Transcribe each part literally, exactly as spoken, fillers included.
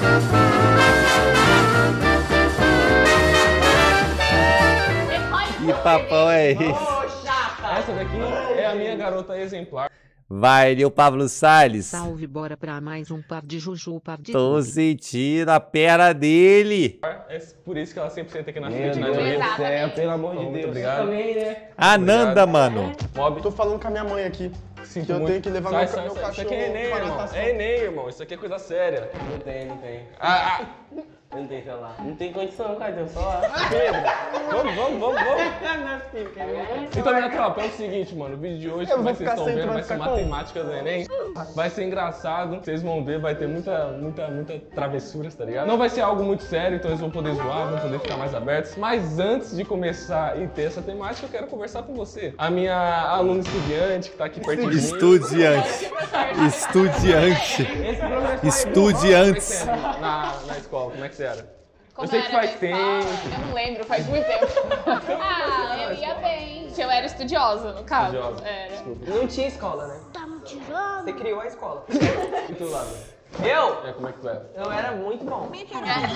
Que papão é esse? Essa daqui é a minha garota exemplar. Vai, o Pablo Salles. Salve, bora pra mais um par de Juju, par de Tô sentindo a perna dele. É por isso que ela sempre senta aqui na Meu frente, né? Deus Julieta? do céu, pelo amor de Muito Deus. obrigado. Também, né? Ananda, mano. Mob. Tô falando com a minha mãe aqui. Sinto Que eu muito. tenho que levar sai, meu, sai, meu sai. Isso cachorro aqui é Enem, pra irmão. natação. É Enem, irmão. Isso aqui é coisa séria. Não tem, não tem. Ah, ah. Não tem celular. Não tem condição, cadê o celular? Vamos, vamos, vamos, vamos. Então, minha tropa, é o seguinte, mano. O vídeo de hoje, Eu como vou é que vocês ficar estão sem, tu vendo, vai vai ser ficar como? matemática do Enem. Vai ser engraçado. Vocês vão ver, vai ter muita, muita, muita travessuras, tá ligado? Não vai ser algo muito sério, então eles vão poder zoar, vão poder ficar mais abertos. Mas antes de começar e ter essa temática, eu quero conversar com você. A minha aluna estudiante que tá aqui perto de mim. Estudiante. Estudiante. Estudiantes. Na, na escola, como é que você era? Como Eu sei que era faz na tempo. escola? Eu não lembro, faz muito tempo. Ah, eu ia bem. Eu era estudiosa, no caso. Estudiosa. Era. Desculpa. Não tinha escola, né? Tá me tirando? Você criou a escola. E tu lá? Eu? É, como é que tu era? Eu era muito bom. Muito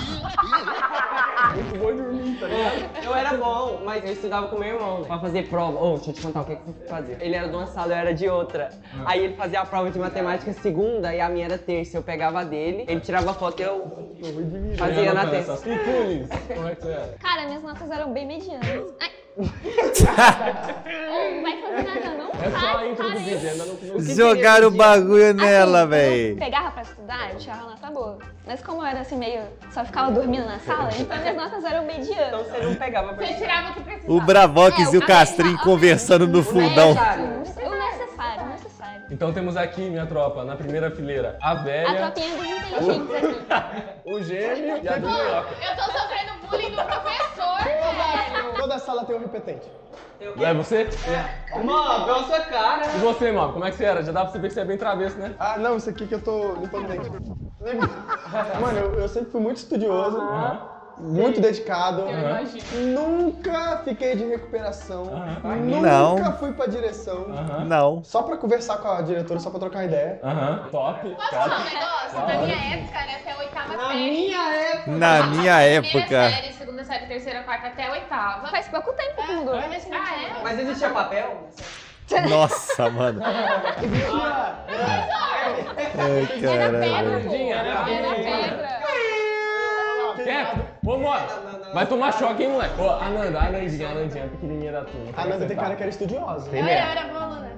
bom dormir, tá ligado? Eu era bom, mas eu estudava com meu irmão, né? Pra fazer prova. Ô, deixa eu te contar o que que eu fazia. Ele era de uma sala, eu era de outra. Aí ele fazia a prova de matemática segunda e a minha era terça. Eu pegava a dele, ele tirava a foto e eu fazia na terça. E Tunis, como é que você era? Cara, minhas notas eram bem medianas. Ai. Não vai fazer nada, não? É só a Para, intro do para vídeo, isso. ainda não começou. Jogaram o bagulho nela, Assim, véi. eu pegava pra estudar, eu tirava nota boa. Mas como eu era assim meio... só ficava dormindo na sala, então minhas notas eram Então medianas. você não pegava pra Você tirava o que precisava. O Bravox É, e o a Castrinho mesma- conversando no fundão. O necessário, o necessário. Então temos aqui, minha tropa, na primeira fileira, a A velha, tropinha dos inteligentes aqui. o gêmeo e a minhoca. Eu tô sofrendo bullying do professor, velho. Toda sala tem um repetente. Não é você? Mano, pela sua cara. E você, mano, como é que você era? Já dá pra você ver que você é bem travesso, né? Ah, não, isso aqui que eu tô limpando o dente. Mano, eu, eu sempre fui muito estudioso, muito dedicado. Nunca fiquei de recuperação. Nunca Não. fui pra direção. Não. Só pra conversar com a diretora, só pra trocar ideia. Aham, top. Posso falar um negócio? Na minha época era até a oitava Na série. minha época. Na minha Primeira época. série, segunda série, terceira, quarta, até a oitava. Faz pouco tempo que mudou. Ah, é? Mas existia papel? Nossa, mano. Ai, Era pedra, caralho. pô. Verdinha, Era pedra. Quieto, vambora. Vai tomar choque, hein, moleque? Ô, Ananda, Anandinha, Anandinha, pequenininha da turma. A Nanda tem cara que era estudiosa. Tem Eu mesmo. era boa aluna.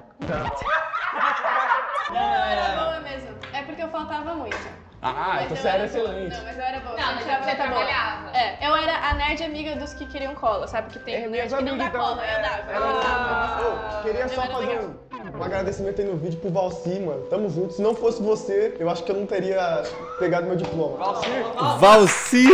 Não, eu era boa mesmo. É porque eu faltava muito. Ah, Mas então eu você era era boa. excelente. Não, mas eu era boa. Não, mas Eu tirava você nota boa. trabalhava. É, eu era a nerd amiga dos que queriam cola, sabe? Que tem É, nerd minhas que não dá amigas, cola, eu dava. Era- Eu dava. Ô, queria Eu só era fazer legal. um, um agradecimento aí no vídeo pro Valci, mano. Tamo junto. Se não fosse você, eu acho que eu não teria pegado meu diploma. Valci.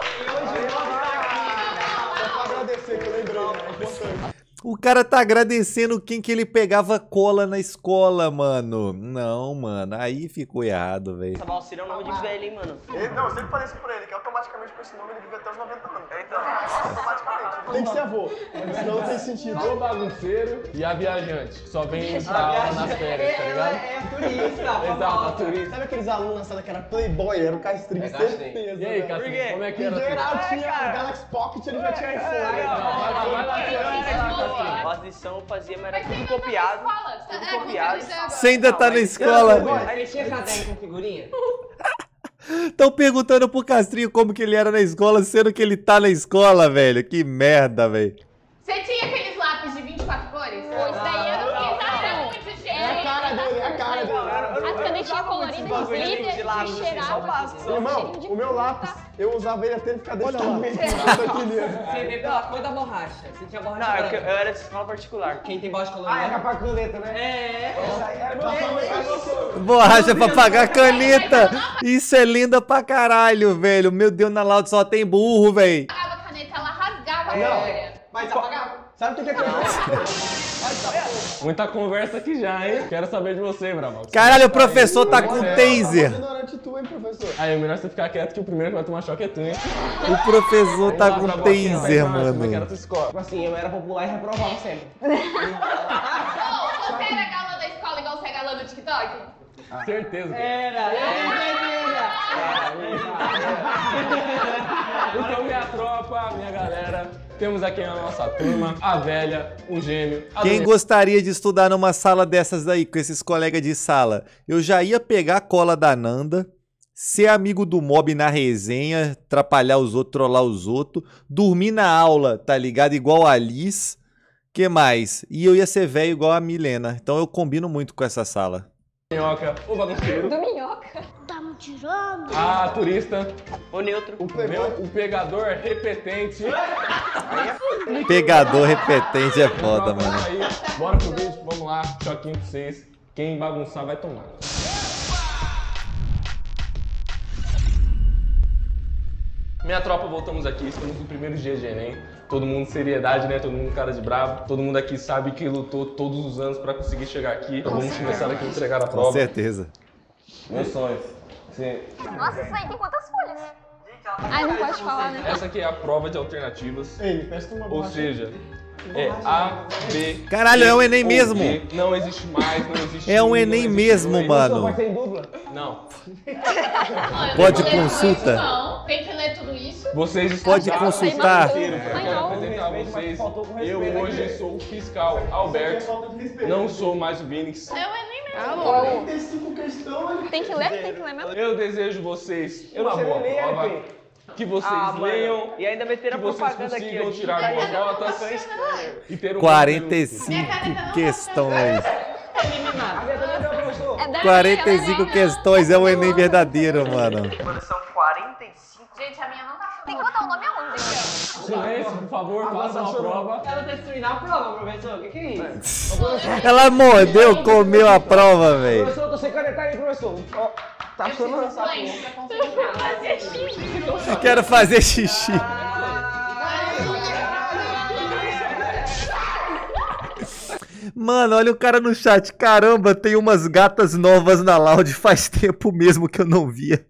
Só pra agradecer que eu lembrei, né? É importante. O cara tá agradecendo quem que ele pegava cola na escola, mano. Não, mano. Aí ficou errado, velho. Essa Valcira é um nome de velho, hein, mano? Ele- não, eu sempre falei isso pra ele, que automaticamente com esse nome ele devia ter uns noventa anos. Então, automaticamente. Tem que ser avô, mas senão não tem sentido. O bagunceiro e a viajante, que só vem pra aula nas férias, tá ligado? É turista, Exato, a turista. Sabe aqueles alunos na sala que era playboy, era o Castrinho, certeza. E aí, velho. Castrinho, como é que Em era? geral tudo? tinha o Galaxy Pocket, ele já tinha iPhone. Vai lá, vai lá, vai lá, Castrinho. As lições eu fazia, mas era tudo copiado. Tudo copiado. Você ainda tá na escola? Aí ele tinha caderno com figurinha? Estão perguntando pro Castrinho como que ele era na escola, sendo que ele tá na escola, velho. Que merda, velho. Você tinha aqueles lápis de vinte e quatro cores? Pô, isso daí eu não fiz nada muito É a cheio. cara dele, é a cara dele. As canetinhas coloridas, glitter, de lápis, que assim, cheirava. só o básico. só. Irmão, cheirinho de o meu fruta. lápis, eu usava ele até ele ficar desse tamanho. aqui nele. Você vê pela cor da borracha. Você tinha borracha Não, é que eu, branca. eu era de escola particular. Quem tem borracha Ah, colorida? era pra caneta, né? É. Borracha pra pagar caneta. Isso é linda pra caralho, velho. Meu Deus, na Lauda só tem burro, velho. Pegava a caneta, ela rasgava a Não, folha. mas apagava. Sabe o que que é que Muita conversa aqui já, hein? Quero saber de você, Bravo. Caralho, o professor tá com taser. ignorante tu, hein, professor? Aí, é melhor você ficar quieto que o primeiro que vai tomar choque é tu, hein? O professor tá Vamos lá, com Bravoquinha, vai taser, pra nós, Como é que era a mano. tua escola? Tipo assim, eu era popular e reprovava sempre. Ô, você era galã da escola igual você é galã do TikTok? Certeza. Era, era, era. tropa, minha galera. Temos aqui na nossa turma a velha, o gêmeo. A Quem dona- gostaria de estudar numa sala dessas aí, com esses colegas de sala? Eu já ia pegar a cola da Nanda, ser amigo do mob na resenha, atrapalhar os outros, trollar os outros, dormir na aula, tá ligado? Igual a Liz. Que mais? E eu ia ser velho igual a Milena. Então eu combino muito com essa sala. Minhoca, o bagunceiro. Do minhoca. Tá me tirando? A turista. O neutro. O Meu, playboy. o pegador repetente. Pegador repetente é foda, Tropa, mano. aí, bora pro vídeo, vamos lá. Choquinho pra vocês. Quem bagunçar vai tomar. Minha tropa, voltamos aqui, estamos no primeiro dia de Enem. Todo mundo seriedade, né? Todo mundo cara de bravo. Todo mundo aqui sabe que lutou todos os anos pra conseguir chegar aqui. Então vamos começar aqui a entregar a Com prova. certeza. Meus sonhos. Sim. Nossa, isso aí tem quantas folhas? Ai, não pode falar, né? Essa aqui é a prova de alternativas. Ei, me presta uma Ou borracha. seja, é A, B. Caralho, é um Enem ou mesmo. D. Não existe mais, não existe É um não Enem existe mesmo, dois. mano. Vai ser em dupla? Não. Pode Tem que ler tudo consulta? isso, não. Tem que ler tudo isso. Vocês Pode estudaram consultar. o inteiro, Eu quero Não. apresentar a vocês. Eu hoje sou o fiscal Alberto. Não sou mais o Vinix. É o Enem mesmo. quarenta e cinco questões. Tem que ler? Tem que ler mesmo? Eu desejo vocês uma Você boa não lê, prova. Arthur? Que vocês Ah, mano. leiam. E ainda meteram Que a vocês propaganda aqui, consigam ó. tirar boas notas e ter um quarenta e conteúdo. cinco questões. É da quarenta e cinco ela, né? questões. É o Enem verdadeiro, mano. São quarenta e cinco. Gente, a minha não tá Tem que botar o nome aonde? Silêncio, por favor, façam a prova. Ela tá destruindo a prova, professor. O que que é isso? Ela mordeu, comeu a prova, velho. Professor, tô sem caneta aí, professor. Ó, tá achando essa porra. silêncio pra concentrar. Quero fazer xixi. Mano, olha o cara no chat. Caramba, tem umas gatas novas na Loud. Faz tempo mesmo que eu não via.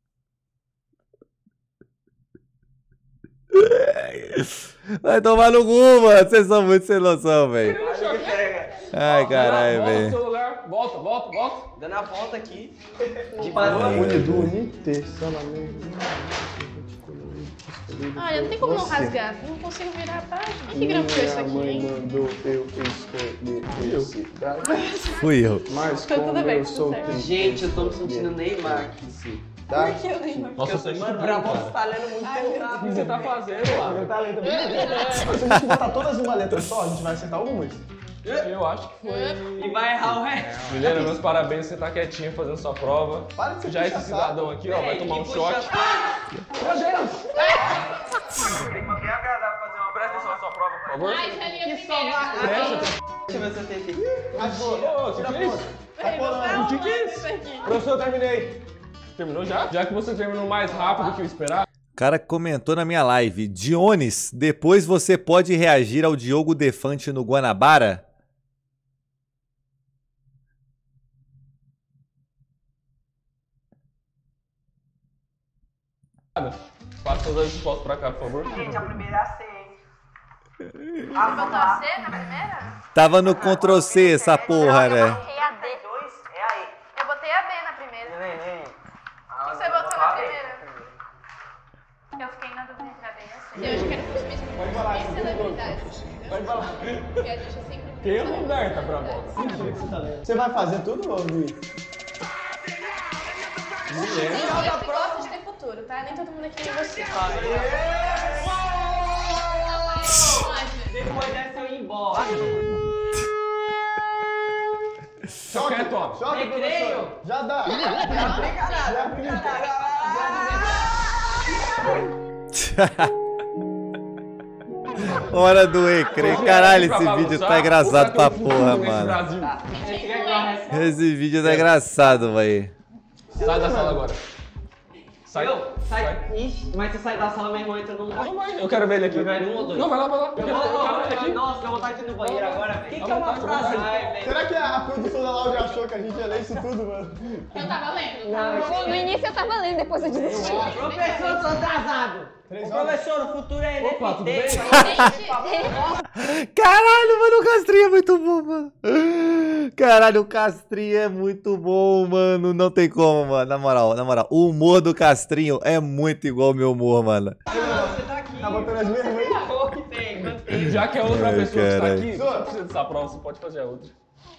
Vai tomar no cu, mano. Vocês são muito sem noção, velho. Ai, caralho, Volta velho. pro seu lugar. Volta, volta, volta. Dando a volta aqui. De Unido, universalmente. Olha, não tem como não rasgar. Não consigo virar a página. Olha que grampo é isso aqui, hein? mandou eu escolher felicidade. Fui eu. Mas Foi tudo como bem, eu tudo sou certo. Gente, eu tô me sentindo Neymar aqui. Tá? Nossa, você Mano, pra voz falhando muito O que rápido. você tá fazendo, Meu lá? talento é Se a gente botar todas numa letra só, a gente vai acertar algumas. Eu acho que foi. E vai errar o resto. Milena, meus parabéns, você tá quietinho fazendo sua prova. Para de ser Já esse puxa-saco. cidadão aqui, ó, vai tomar um Que choque. puxa- Meu Deus! Tem que agradar pra fazer uma Presta atenção na sua prova, por favor. Ai, já li a Que primeira. só vai. Presta. Deixa eu ver se eu tenho aqui. Ô, o que que é isso? Tá colando. O que que é isso? Professor, eu terminei. Terminou já? Já que você terminou mais rápido que eu esperava. O cara comentou na minha live. Dionis, depois você pode reagir ao Diogo Defante no Guanabara? Passa todas as respostas pra cá, por favor. Gente, a primeira é a C, hein? Ah, botou a C na primeira? Tava no Ctrl C essa porra, né? Botei a D. dois é a E. Eu botei a B na primeira. Nem, nem. O que você botou na primeira? Eu fiquei na dúvida entre a B e a C. Eu acho que era os mesmos. Pode falar. E celebridades. Pode falar. Porque a gente é sempre... Quem é o Roberta pra volta? Você vai fazer tudo, ô Gui? Tem gente que gosta de ter futuro, tá? Nem todo mundo aqui é você. Depois dessa eu ir embora. Fica quieto, ó. Choque, Recreio. professor. Já dá. Hora do recreio. Caralho, esse vídeo tá engraçado pra porra, mano. Esse vídeo tá engraçado, véi. Sai da sala agora. Sai. Eu? Sai. Ixi, mas se sair da sala, meu irmão entra num Não vai, eu quero ver ele aqui. Vai num ou dois? Não, vai lá, vai lá. Eu Eu quero, vou, eu quero ver ele aqui. Nossa, dá vontade de ir no banheiro agora, velho. O que, que é uma Vontade, frase? vontade. Ai, velho. Será que a produção da Laude achou que a gente ia ler isso tudo, mano? Eu tava lendo. Tá? No início eu tava lendo, depois eu desisti. Professor, eu tô atrasado. Três Ô, horas. professor, o futuro é N F T. Opa, tudo bem? Caralho, mano, o Castrinho é muito bom, mano. Caralho, o Castrinho é muito bom, mano. Não tem como, mano. Na moral, na moral. O humor do Castrinho é muito igual ao meu humor, mano. Você tá aqui. Tá botando as mesmas aí? Gostei, gostei. Já que a outra Ai, pessoa que está caralho. aqui não precisa dessa prova, você pode fazer a outra.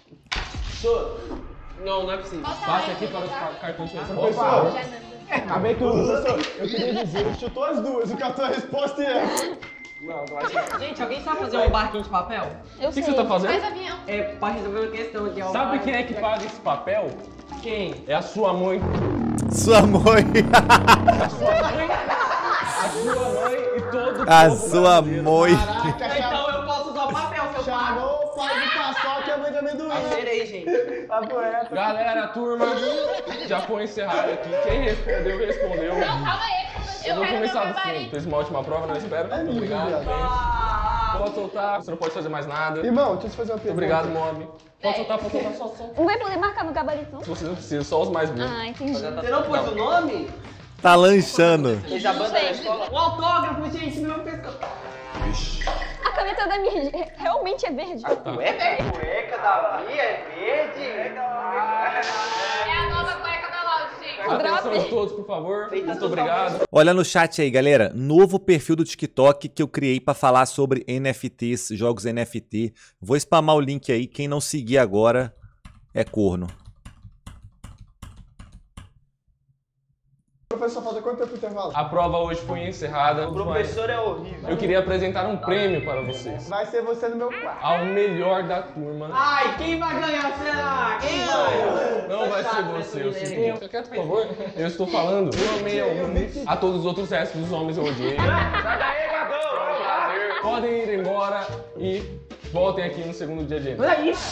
Não, não é possível. Passe aqui para os ca- cartões de resposta. Pessoal, Já nada. acabei tudo, professor. Eu queria dizer, ele chutou as duas, o cartão é resposta e é. Não, não acho. Gente, alguém sabe fazer um barquinho de papel? Eu O que, que sei. você tá fazendo? Faz avião. É, pra resolver uma questão aqui. ó. Sabe quem é que paga esse papel? Quem? É a sua mãe. Sua mãe. A sua mãe. A sua mãe e todo o A povo sua brasileiro. mãe. Caraca, Então eu posso usar o papel, seu pai. chamou o pai de paçoca e a mãe de amendoim. Serei, gente. Papo reto. Galera, a turma já foi encerrada aqui. Quem respondeu, respondeu. Não, calma aí. Eu Eu vou quero meu começar do fundo. gabarito. Fez uma ótima prova, não espero. Muito obrigado. Pode soltar, você não pode fazer mais nada. Irmão, deixa eu te fazer uma pergunta. Obrigado, Mob. Pode soltar, pode soltar, só, só. Não vai poder marcar no gabarito, não? Se você não precisa, só os mais burros. Ah, entendi. Você não pôs o nome? Tá lanchando. Fez a banda da escola? O autógrafo, gente, meu pessoal. A caneta da minha re- realmente é verde. Cueca? Cueca da Bia é verde? É a nova cueca da Laude, gente. Atenção Drop. todos, por favor. Muito obrigado. Olha no chat aí, galera. Novo perfil do TikTok que eu criei pra falar sobre N F Ts, jogos N F T. Vou spamar o link aí. Quem não seguir agora é corno. Professor, falta quanto tempo pro intervalo? A prova hoje foi encerrada. O professor é horrível. Eu queria apresentar um prêmio para vocês. Vai ser você no meu quarto. Ao melhor da turma. Ai, quem vai ganhar, será? Quem vai? Não vai ser você, eu sinto. Fica quieto, por favor. Eu estou falando. Eu amei alguns. A todos os outros restos dos homens eu odiei. Sai daí, Prazer. Podem ir embora e voltem aqui no segundo dia de Enem.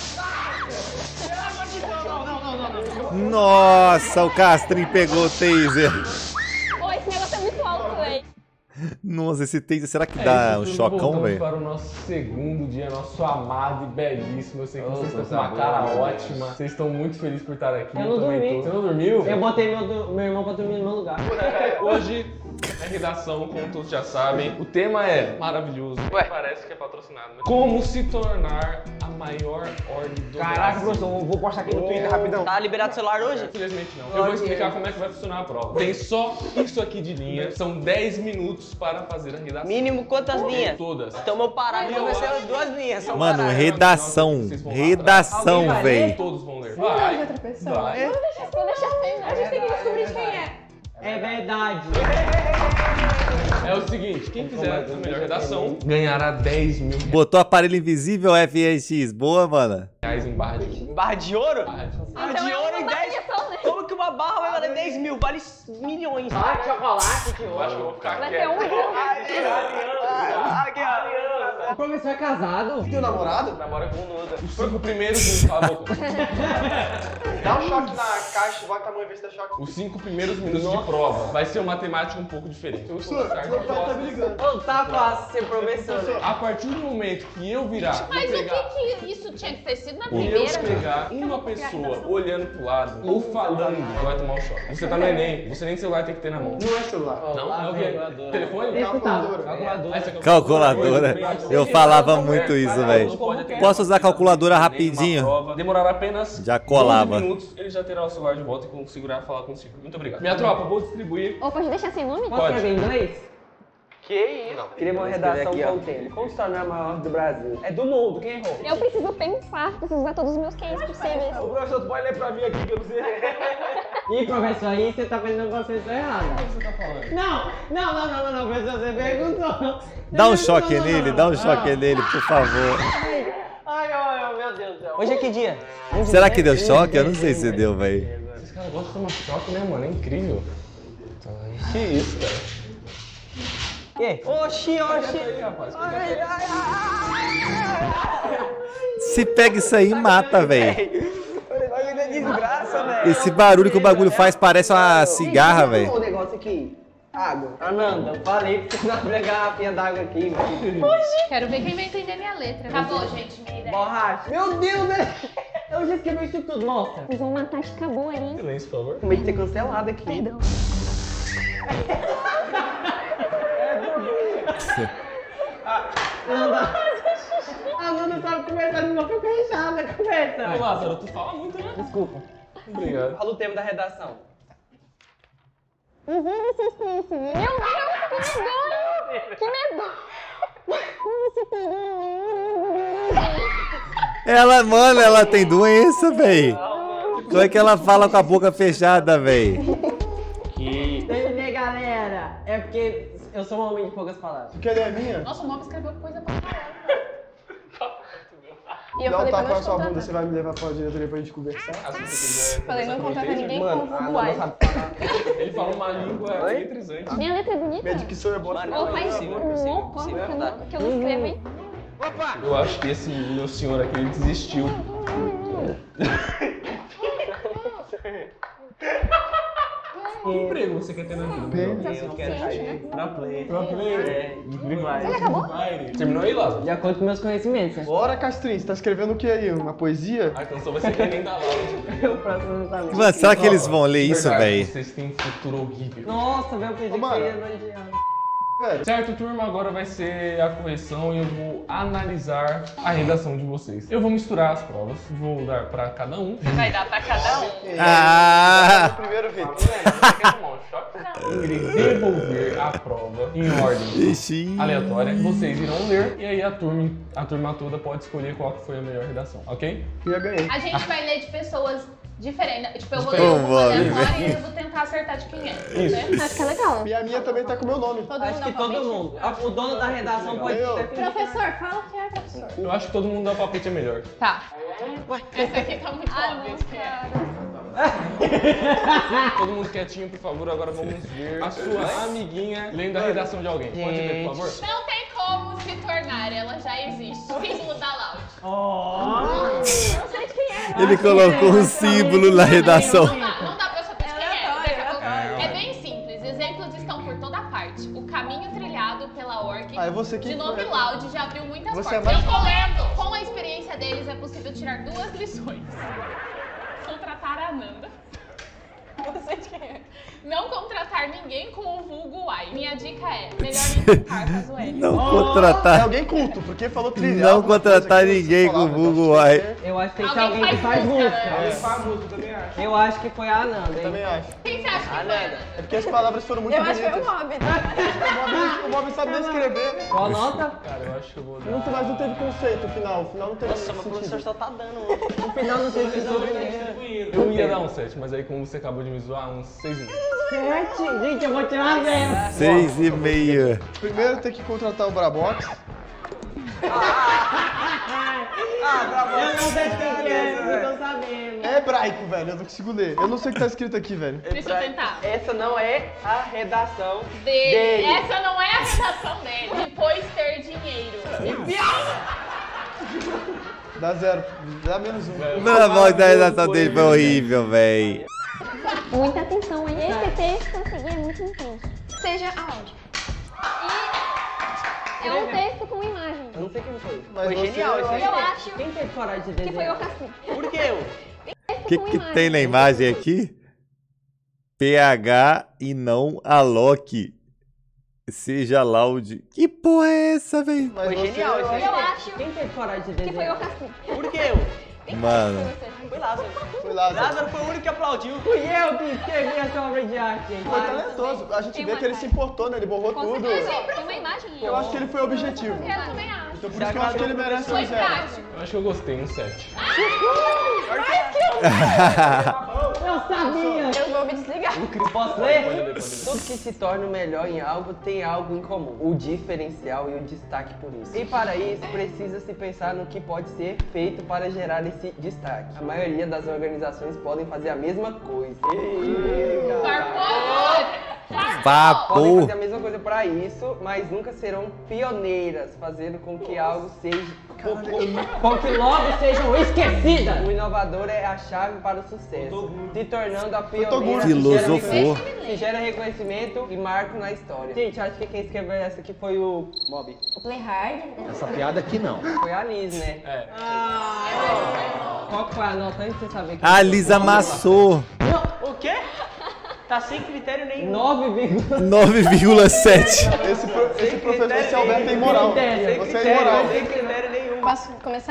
Nossa, o Castrinho pegou o taser. Pô, esse negócio é muito alto, velho. Nossa, esse taser, será que É dá isso, um turma, chocão, voltamos velho? para o nosso segundo dia, nosso amado e belíssimo. Eu sei que Oh, vocês estão com coisa uma boa, cara meu ótima. Vocês estão muito felizes por estar aqui. Eu não também dormi. tô. Você não dormiu? Eu botei meu, do- meu irmão pra dormir no meu lugar. Hoje é redação, como todos já sabem. O tema é maravilhoso. Ué. Parece que é patrocinado, né? Como se tornar a maior ordem do Caraca, Brasil. professor, eu vou postar aqui no Twitter rapidão. Tá liberado o celular hoje? Infelizmente não. Eu vou explicar como é que vai funcionar a prova. Tem só isso aqui de linha. São dez minutos para fazer a redação. Mínimo quantas linhas? Todas. Então meu parágrafo vai ser as duas linhas. São Mano, parágrafos. redação. Redação, Alguém vai velho. Todos vão ler. Vai. Vai. Vou deixar sem, né? A gente tem que descobrir de quem é. É verdade. É o seguinte, quem fizer a melhor redação ganhará dez mil Botou aparelho invisível F X. Boa, mano. reais em barra de Barra de ouro? Barra Então de é ouro uma em dez. variação, né? Como que uma barra vai valer dez mil? Vale milhões. Ah, chocolate de Eu acho que eu vou ficar Vai ter quieto. um grão. Ah, que aliança. O professor é casado? Teu namorado? Namora com Nuda. Os cinco primeiros minutos, cala a boca. Dá um choque na caixa, bota a mão e vê se dá choque. Os cinco primeiros minutos de prova vai ser uma temática um pouco diferente. Eu vou colocar Meu pai tá me respostas. ligando. Não tá fácil ser professor. A partir do momento que eu virar, vou Mas o pegar, que que isso tinha que ter sido na e eu primeira? pegar uma pessoa olhando pro lado ou falando, vai tomar um choque. Você tá no Enem, você nem celular tem que ter na mão. Não é celular. Não? É o quê? Telefone? Calculadora. Ah, esse é Calculadora. Eu falava muito isso, velho. Posso usar a calculadora rapidinho? Prova. Demorará apenas Já colava. doze minutos, ele já terá o celular de volta e conseguirá falar consigo. Muito obrigado. Minha tropa, vou distribuir. Ou pode deixar sem nome? Posso Pode. escrever em inglês? Que isso? Queria uma redação contendo. Como se tornar a maior do Brasil? É do mundo, quem errou? Eu preciso pensar, preciso usar todos os meus cases possíveis. O professor, tu pode ler pra mim aqui que eu não sei. Ih, professor, aí você tá fazendo uma coisa errada. O que você tá falando? Não, não, não, não, não, não, professor, você perguntou. Dá um choque nele, dá um choque nele, por favor. Ai, ai, ai, meu Deus do céu. Hoje é que dia? Será que deu choque? Eu não sei se deu, velho. Esses caras gostam de tomar choque, né, mano? É incrível. Que isso, cara? Que? Oxi, oxi. Aí, rapaz. Ai, ai, ai. Se pega isso aí, mata, velho. Olha que desgraça, velho. Esse barulho que o bagulho faz parece uma cigarra, velho. O negócio aqui. Água. Ananda, eu falei pra você não abrir a garrafinha d'água aqui, velho. Quero ver quem vai entender minha letra. Acabou, gente, minha ideia. Borracha. Meu Deus, velho. Eu já escrevi isso tudo, mostra. Fiz uma tática boa ali. Silêncio, por favor. Com medo de ser cancelado aqui. Perdão. Nanda. A Nanda sabe conversar de uma boca fechada, Ô, conversa. Lázaro, tu fala muito, né? Desculpa. Obrigado. Fala o tema da redação. Uhum, vocês conhecem. Meu Deus, que legal! Que medo. Ela, mano, ela tem doença, véi. Como é que ela fala com a boca fechada, véi? Terminei, galera. É porque eu sou um homem de poucas palavras. Cadê a minha? Nossa, o Mob escreveu coisa pra caralho. E eu Dá um falei pra tapa não na sua bunda, contratar. você vai me levar pra diretoria pra gente conversar? Falei não contratar ninguém com Mano, vulguai. ele fala uma língua eletrizante. Minha letra é bonita. Minha dicção é boa. Ou faz um um, como que eu não- que eu não escrevo, hein? Eu acho que esse meu senhor aqui, ele desistiu. Que emprego você quer ter na vida? Eu quero ser pra play. Pra player? É, de Free Fire. Ele acabou? Terminou aí, Lázaro? De acordo com meus conhecimentos. Bora, Castrinho, você tá escrevendo o que aí? Uma poesia? Ah, então só vai ser que nem da Laura. O próximo não sabe. Mano, será que eles vão ler isso, Verdade, véi? Vocês têm um futuro horrível. Nossa, velho, eu pensei que Mano. você ia elogiar. Velho, Certo, turma, agora vai ser a correção e eu vou analisar a redação de vocês. Eu vou misturar as provas, vou dar pra cada um. Vai dar pra cada um. Ah! primeiro vídeo. Irei devolver a prova em ordem Ixi. aleatória. Vocês irão ler e aí a turma, a turma toda pode escolher qual que foi a melhor redação, ok? Já ganhei. A gente vai ler de pessoas diferentes. Tipo, eu vou ler Diferente. uma Vamos, aleatória e eu vou tentar acertar de quem é. Né? Acho que é legal. E a minha também tá com o meu nome. Todo Acho mundo que dá todo palpite? mundo. A- O dono da redação pode Eu. ter Professor, fala o que é, professor. Eu acho que todo mundo dá o palpite é melhor. Tá. Essa aqui tá muito Ah, óbvia. não, de quem é. cara. Todo mundo quietinho, por favor. Agora vamos ver a sua amiguinha lendo a redação de alguém. Pode ler, por favor? Não tem como se tornar, ela já existe. Símbolo da Loud. Não sei de quem é. Ele colocou um símbolo na redação. Não dá, não dá pra saber de quem é. aleatório, Daqui a pouco- aleatório. É bem simples. Exemplos estão por toda parte. O caminho trilhado pela orc Ah, é você que- de nome Loud já abriu muitas Você é portas. mais- Eu tô lendo. Com a experiência deles é possível tirar duas lições. Contratar a Ananda. Não sei de quem é. Não contratar ninguém com o vulgo Y. Minha dica é, melhor nem tentar, caso é. Não É contratar. alguém culto, porque falou trilhado. Não uma coisa contratar que eu ninguém não com falava, vulgo então Y. tem que ser- Eu acho que tem que ser Alguém alguém que faz faz música, música. né? Faz música, também acho. Eu acho que foi a Ananda, Eu também hein? acho. Quem você acha que foi, Ananda? É porque as palavras foram muito Eu acho que foi o bonitas. Mob. O Bob- O Bob sabe nem escrever. Qual nota? Cara, eu acho que eu vou No dar... final não teve conceito, o final. O final não teve Nossa, mas o sentido. professor só tá dando. No final não teve resolvimento. Eu ia dar um sete, mas aí como você acabou de me zoar, uns seis e meio. Sete? Gente, eu vou tirar zero. Seis e meia. Primeiro tem que contratar o Brabox. Eu não sei quem que é, eu tô sabendo. É hebraico, velho, eu não consigo ler. Eu não sei o que tá escrito aqui, velho. Deixa eu tentar. Essa não é a redação Dele. dele. Essa não é a redação dele. Depois ter dinheiro. Dá zero, dá menos um. Mano, a voz da redação dele foi horrível, véi. Muita atenção, hein? Esse texto aqui é muito intenso. Seja áudio. E é um texto com imagem. Eu não sei quem foi. Mas foi você- genial esse aí. Eu acho Quem teve coragem de que foi o desenhar? Cassim. Por que eu? Texto O que, com que imagem. tem na imagem aqui? P H e não Alok. Seja loud. Que porra é essa, véi? Mas Foi você- genial esse aí. Eu acho Quem teve coragem de que foi desenhar? o Cassim. Por que eu? Mano. Foi Lázaro. Foi Lázaro. Lázaro foi o único que aplaudiu. Fui eu que escrevi essa obra de arte, gente. Foi talentoso. A gente Tem vê uma que ele se imagem. importou, né? Ele borrou Com tudo. certeza. Tem uma imagem. Eu acho que ele foi objetivo. Eu também acho. Então por isso que eu acho que ele merece Foi um zero. prático. Eu acho que eu gostei, um sete. Eu sabia. Eu vou me desligar. Posso ler? Tudo que se torna o melhor em algo tem algo em comum, o diferencial e o destaque por isso. E para isso, precisa-se pensar no que pode ser feito para gerar esse destaque. A maioria das organizações podem fazer a mesma coisa. Eita. Farpou. Podem Papo. fazer a mesma coisa para isso, mas nunca serão pioneiras, fazendo com que algo seja... Com, com- com que logo sejam esquecidas. O inovador é a chave para o sucesso, se tornando a pioneira que gera Filosofou. reconhecimento- que gera reconhecimento e marco na história. Gente, acho que quem escreveu essa aqui foi o Mob. O Play Hard. Essa piada aqui não. Foi a Liz, né? É. Qual que foi a nota antes de você saber? A Liz amassou. O quê? Tá sem critério nenhum. nove vírgula nove vírgula sete. Esse, pro- esse professor, esse Alberto é imoral. Você é imoral. Sem critério nenhum. Posso começar?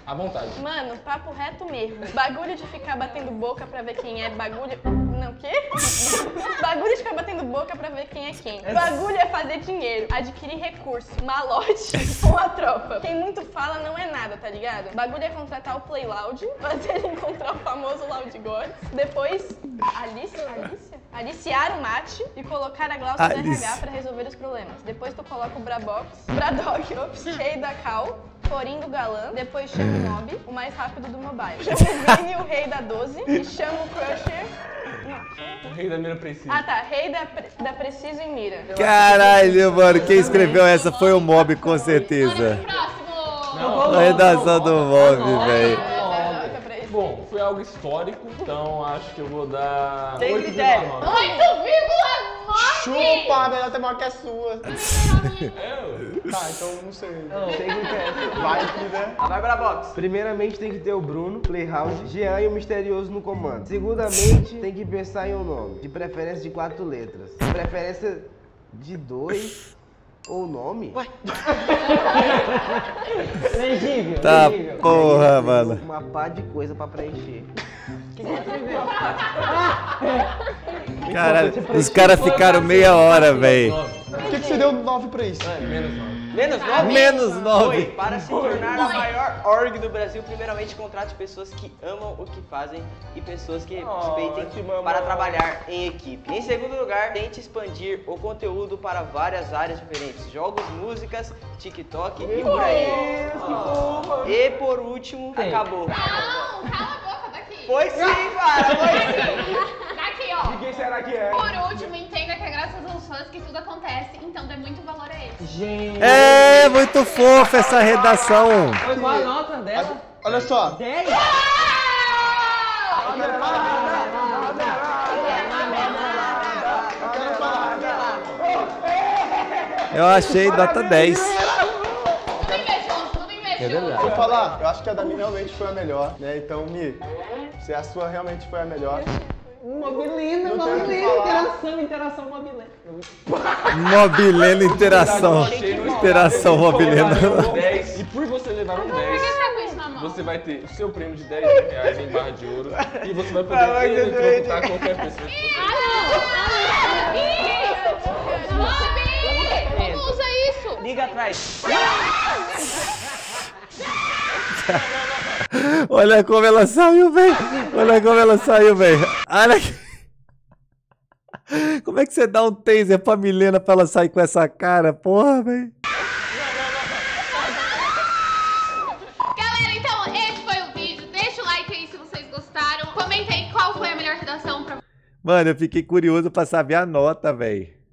À vontade. Mano, papo reto mesmo. Bagulho de ficar batendo boca pra ver quem é bagulho... Não, o quê? Bagulho de ficar batendo boca pra ver quem é quem. Bagulho é fazer dinheiro, adquirir recurso, malote com a tropa. Quem muito fala não é nada, tá ligado? Bagulho é contratar o Play Loud, fazer ele encontrar o famoso Loud Gods. Depois, Alicia? Alicia? Aliciar o mate e colocar a Glaucia do R H pra resolver os problemas. Depois tu coloca o Brabox, Bradog, ops, rei da Cal, Coringa o galã, depois chama o Mob, o mais rápido do mobile. Chama o Vini, o rei da doze, e chama o Crusher... Não. O rei da mira precisa. Ah tá, rei da, pre... da Preciso em Mira. Caralho, mano, quem escreveu essa foi o Mob, com certeza. Próximo! A redação do Mob, velho. Bom, foi algo histórico, então acho que eu vou dar Tem oito critério. vírgula nove. oito vírgula nove! Chupa, a melhor temática que é sua. É, Tá, então não sei. Não, tem critério. Vai que, né? Vai pra box. Primeiramente tem que ter o Bruno, Playhouse, Jean e o Misterioso no comando. Segundamente tem que pensar em um nome, de preferência de quatro letras. De preferência de dois ou nome. Ué? Legível, Tá legível. porra, mano. Uma pá de coisa pra preencher. Caralho, os caras ficaram meia hora, velho. Por que, que você deu nove pra isso? menos nove. Menos nove? Menos nove. Oi, para se tornar a maior org do Brasil, primeiramente contrate pessoas que amam o que fazem e pessoas que respeitem que mamão. para trabalhar em equipe. Em segundo lugar, tente expandir o conteúdo para várias áreas diferentes. Jogos, músicas, TikTok e por aí. E por último, acabou. Não, cala a boca daqui. Foi sim, cara, foi sim. Daqui, ó. Quem será que é? Por último, entenda que é graças aos fãs que tudo acontece, então dê muito valor a eles. Gente, É muito fofa essa redação. foi qual a nota dela? Olha só. dez? Eu achei nota dez. Tudo invejoso, tudo invejoso. Vou falar, eu acho que a da Mi realmente foi a melhor, né? Então, Mi, se a sua realmente foi a melhor. Mobilina, Não tem o que mobilina, falar. interação, interação, mobilina. Mobileno interação. Interação mobileno. dez. E por você levar um Por que dez, você tá com isso na mão? você vai ter o seu prêmio de dez reais em barra de ouro e você vai poder eletrocutar qualquer pessoa que você Ah, não! Ih! Mob! Como usa isso? Liga atrás. Olha como ela saiu, velho. Olha como ela saiu, velho. Olha aqui. Como é que você dá um taser pra Milena pra ela sair com essa cara? Porra, velho. Galera, então esse foi o vídeo. Deixa o like aí se vocês gostaram. Comenta aí qual foi a melhor redação pra Mano, eu fiquei curioso pra saber a nota, velho.